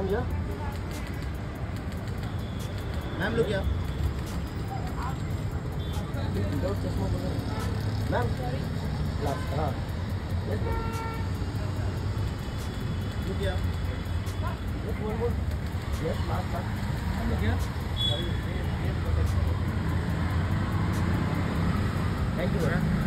भैया मैम लोग क्या मैम लास्ट हाँ लोग क्या बोल यस लास्ट क्या थैंक यू